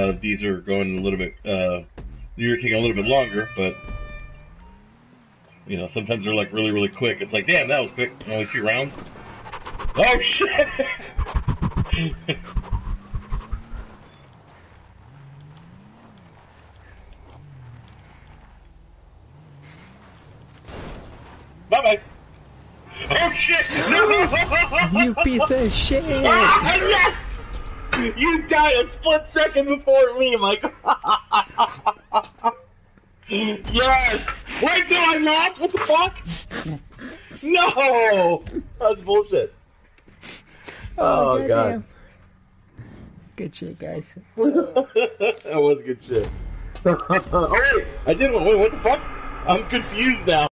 these are going a little bit, you're taking a little bit longer, but, you know, sometimes they're like really, really quick. It's like, damn, that was quick. Only 2 rounds. Oh, shit! Bye-bye. Oh, shit! No! You piece of shit! Yes! You died a split second before me, Michael. Yes! Wait, no, I lost? What the fuck? No! That's bullshit. Oh, God. Good shit, guys. That was good shit. Oh, wait! I did one. Wait, what the fuck? I'm confused now.